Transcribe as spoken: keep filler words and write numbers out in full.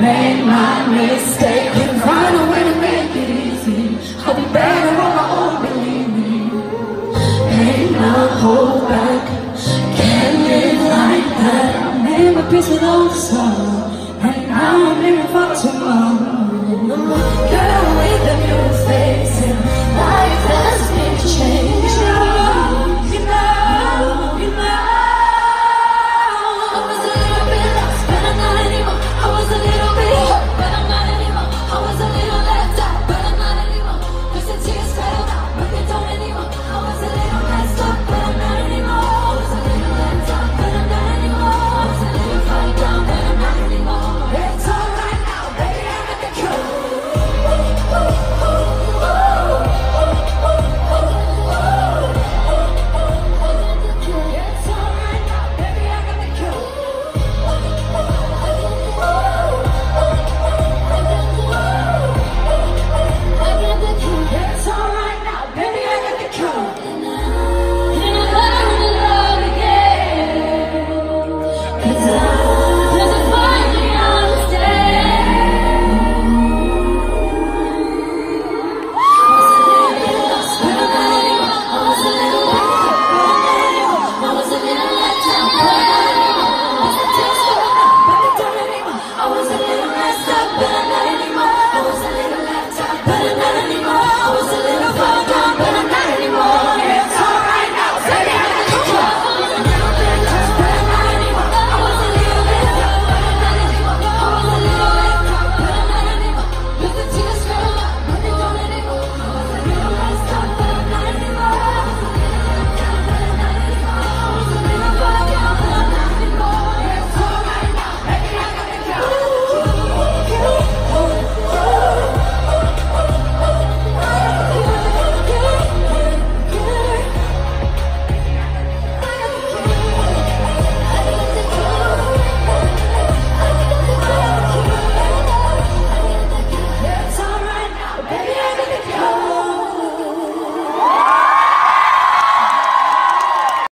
made my mistake. Couldn't find a way to make it easy. I'll be better on my own, believe me. Ain't no hold back, can't live like that. I made my peace with all the sorrow, and now I'm living for tomorrow. Girl, with the new face and life has been changed.